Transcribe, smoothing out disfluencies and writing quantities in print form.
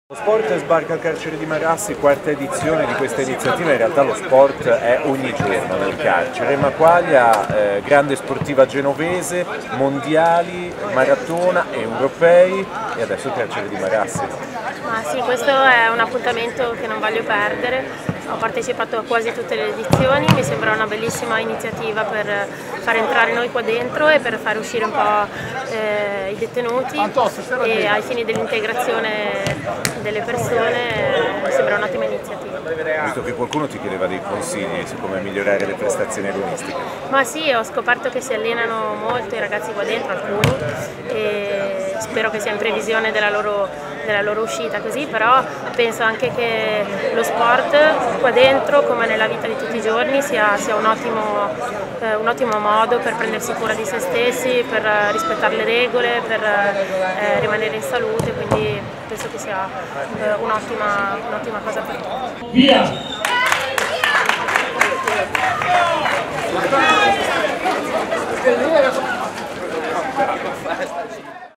Lo sport sbarca al carcere di Marassi, quarta edizione di questa iniziativa. In realtà lo sport è ogni giorno nel carcere. Maquaglia, grande sportiva genovese, mondiali, maratona, europei e adesso il carcere di Marassi. Ma sì, questo è un appuntamento che non voglio perdere. Ho partecipato a quasi tutte le edizioni, mi sembra una bellissima iniziativa per far entrare noi qua dentro e per far uscire un po' i detenuti, e ai fini dell'integrazione delle persone mi sembra un'ottima iniziativa. Ho visto che qualcuno ti chiedeva dei consigli su come migliorare le prestazioni agonistiche. Ma sì, ho scoperto che si allenano molto i ragazzi qua dentro, alcuni, e spero che sia in previsione della loro uscita così, però penso anche che lo sport qua dentro, come nella vita di tutti i giorni, sia un ottimo modo per prendersi cura di se stessi, per rispettare le regole, per rimanere in salute, quindi penso che sia un'ottima cosa per tutti. Via!